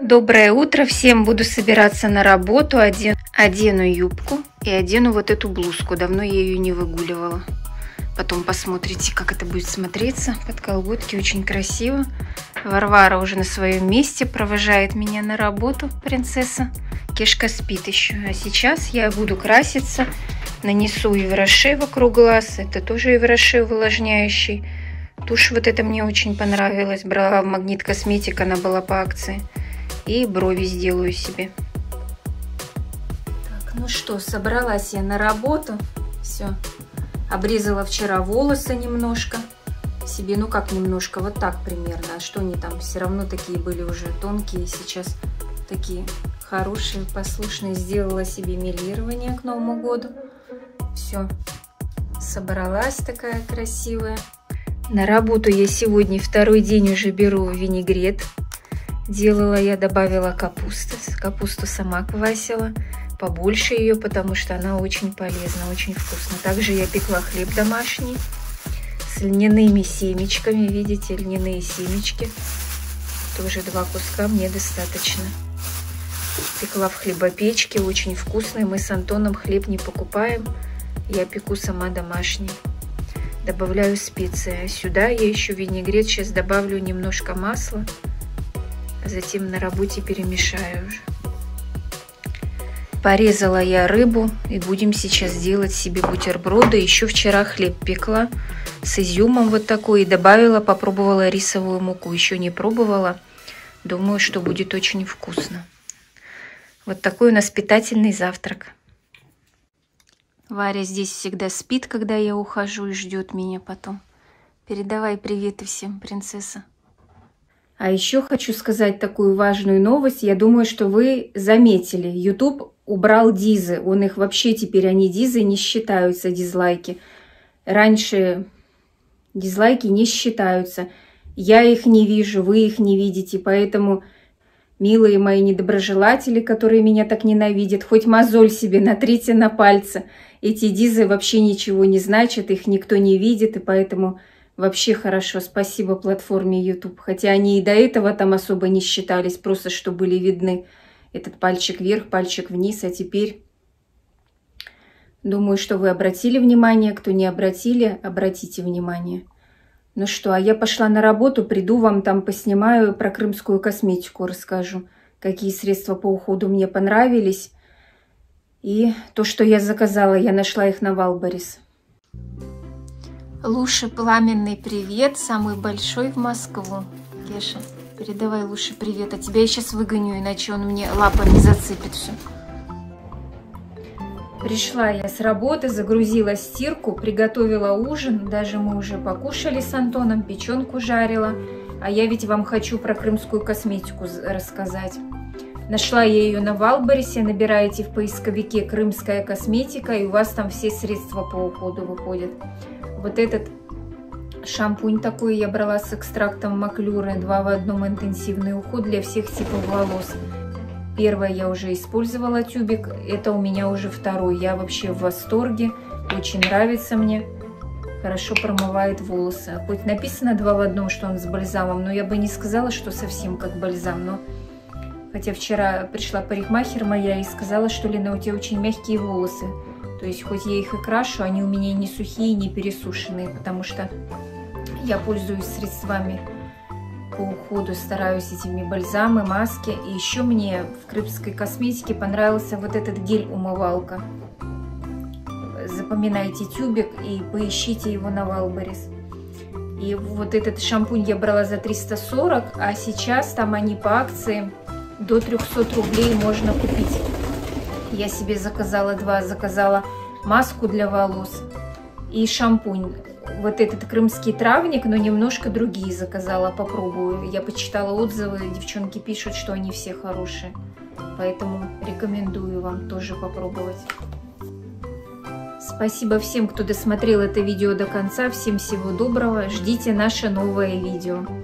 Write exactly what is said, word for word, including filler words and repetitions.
Доброе утро всем! Буду собираться на работу. Одену, одену юбку и одену вот эту блузку. Давно я ее не выгуливала. Потом посмотрите, как это будет смотреться. Под колготки очень красиво. Варвара уже на своем месте провожает меня на работу, принцесса. Кешка спит еще. А сейчас я буду краситься. Нанесу Ивраше вокруг глаз. Это тоже Ивраше увлажняющий. Тушь вот эта мне очень понравилась. Брала в Магнит Косметик, она была по акции. И брови сделаю себе. Так, ну что, собралась я на работу. Все. Обрезала вчера волосы немножко себе. Ну как немножко, вот так примерно. А что они там? Все равно такие были уже тонкие. Сейчас такие хорошие, послушные. Сделала себе мелирование к Новому году. Все. Собралась такая красивая. На работу я сегодня второй день уже беру винегрет. Делала я, добавила капусты. Капусту сама квасила. Побольше ее, потому что она очень полезна, очень вкусна. Также я пекла хлеб домашний с льняными семечками. Видите, льняные семечки. Тоже два куска мне достаточно. Пекла в хлебопечке, очень вкусный. Мы с Антоном хлеб не покупаем. Я пеку сама домашний. Добавляю специи. Сюда я еще винегрет. Сейчас добавлю немножко масла. А затем на работе перемешаю уже. Порезала я рыбу. И будем сейчас делать себе бутерброды. Еще вчера хлеб пекла с изюмом вот такой. И добавила, попробовала рисовую муку. Еще не пробовала. Думаю, что будет очень вкусно. Вот такой у нас питательный завтрак. Варя здесь всегда спит, когда я ухожу, и ждет меня потом. Передавай приветы всем, принцесса. А еще хочу сказать такую важную новость. Я думаю, что вы заметили. YouTube убрал дизы. Он их вообще теперь, они дизы не считаются, дизлайки. Раньше дизлайки не считаются. Я их не вижу, вы их не видите. Поэтому, милые мои недоброжелатели, которые меня так ненавидят, хоть мозоль себе натрите на пальцы. Эти дизы вообще ничего не значат, их никто не видит, и поэтому вообще хорошо. Спасибо платформе YouTube. Хотя они и до этого там особо не считались, просто что были видны. Этот пальчик вверх, пальчик вниз, а теперь думаю, что вы обратили внимание. Кто не обратили, обратите внимание. Ну что, а я пошла на работу, приду, вам там поснимаю, про крымскую косметику расскажу. Какие средства по уходу мне понравились. И то, что я заказала, я нашла их на Валберес. Луше пламенный привет, самый большой в Москву. Кеша, передавай Луше привет, а тебя я сейчас выгоню, иначе он мне лапами зацепит все. Пришла я с работы, загрузила стирку, приготовила ужин, даже мы уже покушали с Антоном, печенку жарила. А я ведь вам хочу про крымскую косметику рассказать. Нашла я ее на Валбересе, набираете в поисковике «Крымская косметика», и у вас там все средства по уходу выходят. Вот этот шампунь такой я брала с экстрактом маклюры, два в одном интенсивный уход для всех типов волос. Первое я уже использовала тюбик, это у меня уже второй. Я вообще в восторге, очень нравится мне. Хорошо промывает волосы. Хоть написано два в одном, что он с бальзамом, но я бы не сказала, что совсем как бальзам. Но хотя вчера пришла парикмахер моя и сказала, что Лена, у тебя очень мягкие волосы. То есть хоть я их и крашу, они у меня не сухие, не пересушенные, потому что я пользуюсь средствами по уходу, стараюсь этими бальзамы, маски. И еще мне в крымской косметике понравился вот этот гель-умывалка. Запоминайте тюбик и поищите его на Валберес. И вот этот шампунь я брала за триста сорок, а сейчас там они по акции до трёхсот рублей можно купить. Я себе заказала два, заказала маску для волос и шампунь. Вот этот крымский травник, но немножко другие заказала, попробую. Я почитала отзывы, девчонки пишут, что они все хорошие. Поэтому рекомендую вам тоже попробовать. Спасибо всем, кто досмотрел это видео до конца. Всем всего доброго. Ждите наше новое видео.